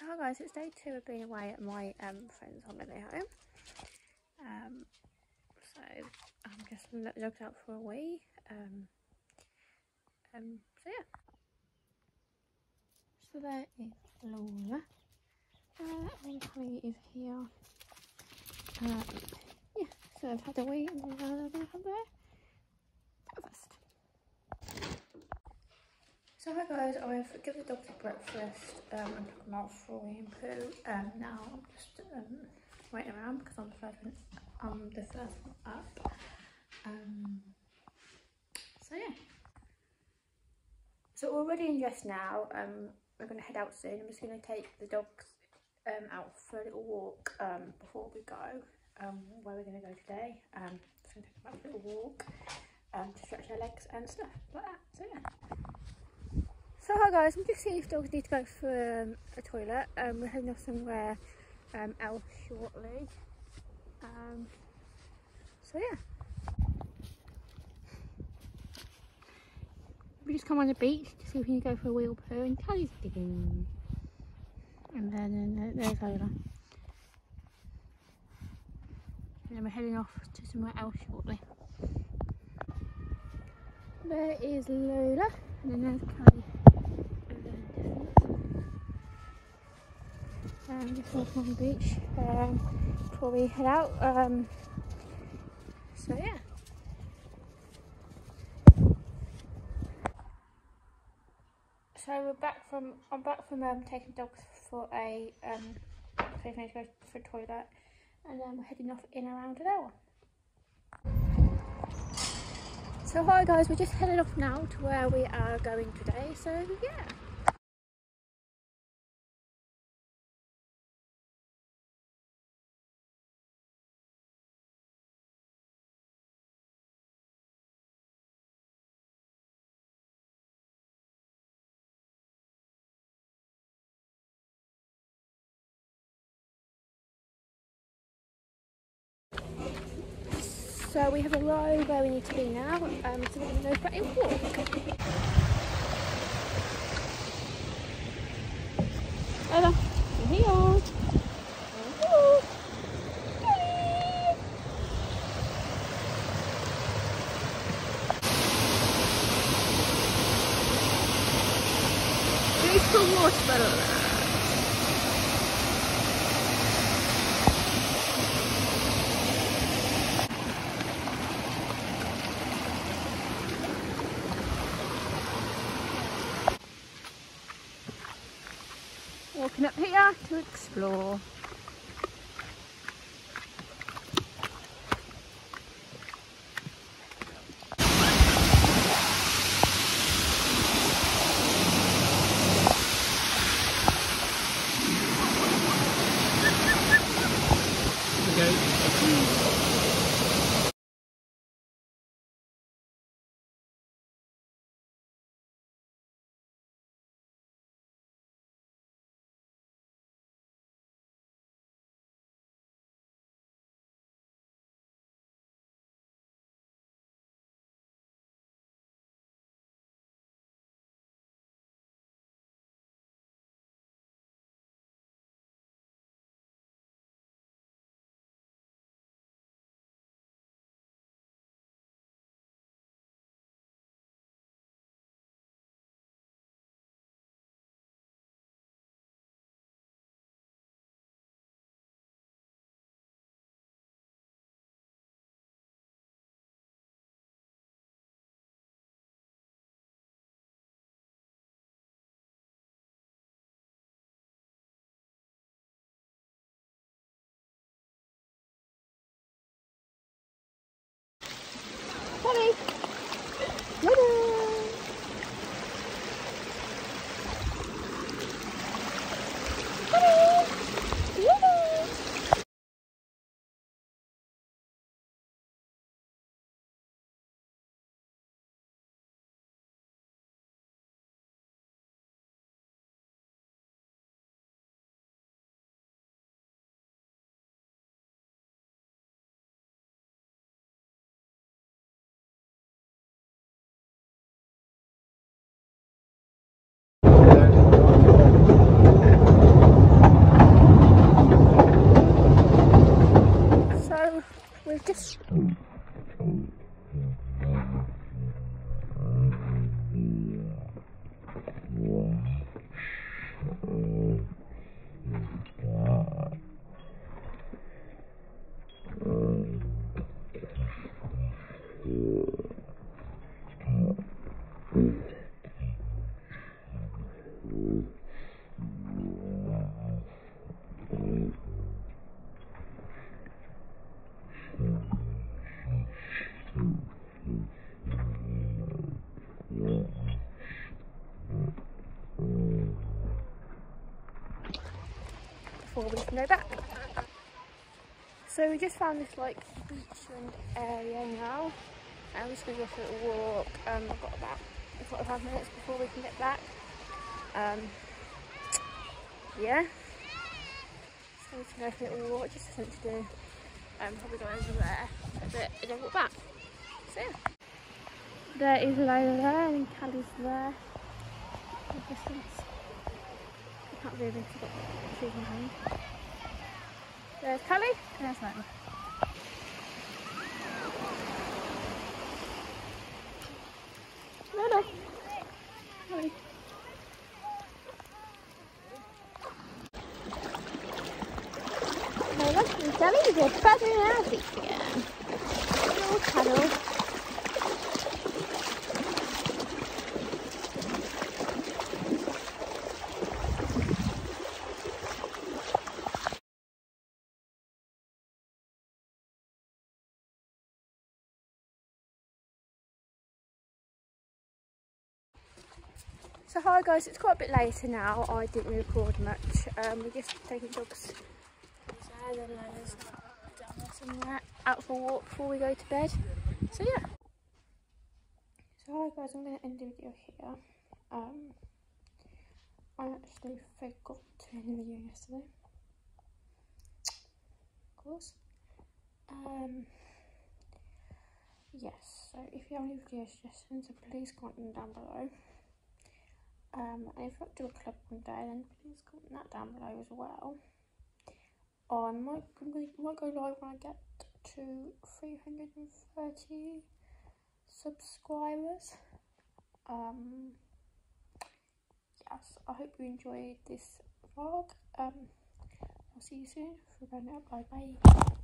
hi guys, it's day 2 of being away at my friend's holiday home. So I'm just gonna let the dogs out for a wee. So yeah. So there is Lola. And Chloe is here. Yeah, so I've had a wee and now they're gonna have their breakfast. So hi guys, I've given the dogs a breakfast and took them out for a wee and poo. Now I'm just waiting around because I'm the first one up. So yeah. So we're already in dress now. We're going to head out soon. I'm just going to take the dogs out for a little walk before we go. Where we're going to go today. Just going to take them out for a little walk to stretch their legs and stuff like that. So yeah. So hi guys, I'm just seeing if dogs need to go for a toilet. We're heading off somewhere else shortly. So yeah. We just come on the beach to see if we can go for a wheel poo, and Callie's digging. And then there's Lola. And then we're heading off to somewhere else shortly. There is Lola, and then there's Callie over in the distance. Just walking on the beach before we head out. So yeah. So I'm back from taking dogs for a so to go for a toilet, and then we're heading off in around an hour. So hi guys, we're just headed off now to where we are going today. So yeah. So we have arrived where we need to be now, so we're going to go for a walk. Ella, you're here. Hello. There's some water. Walking up here to explore. Okay. Before we can go back. So we just found this like beachland area now. I'm just going to go for a little walk. I've got about 45 minutes before we can get back. Yeah. So we can go for a little walk, just something to do. Probably go over there a bit and then walk back. So yeah. There is Layla there and Callie's there. I can't really see what she's behind. There's Callie and there's Layla. Layla. Callie. Layla and Callie, they're feathering out again. Little cuddle. So hi guys, it's quite a bit later now. I didn't record much. We're just taking dogs there, then Lola's down there somewhere, out for a walk before we go to bed. So yeah. So hi guys, I'm going to end the video here. I actually forgot to end the video yesterday. Of course. Yes, so if you have any video suggestions, please comment them down below. And if you want to do a club one day, then please comment that down below as well. I might go live when I get to 330 subscribers. Yes, I hope you enjoyed this vlog. I'll see you soon for a brand new upload. Bye.